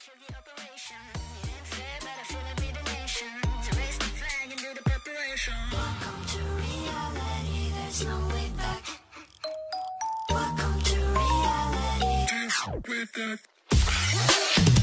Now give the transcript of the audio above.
kill the operation. It ain't fair, but I feel like we the nation. So raise the flag and do the preparation. Welcome to reality, there's no way back. Welcome to reality. With that.